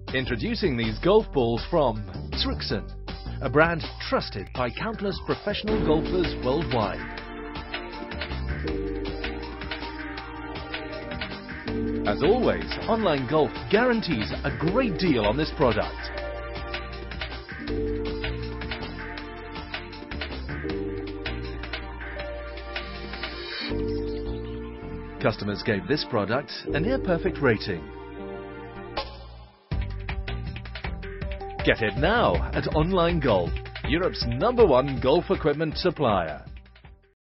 Introducing these golf balls from Srixon, a brand trusted by countless professional golfers worldwide. As always, Online Golf guarantees a great deal on this product. Customers gave this product a near-perfect rating. Get it now at Online Golf, Europe's #1 golf equipment supplier.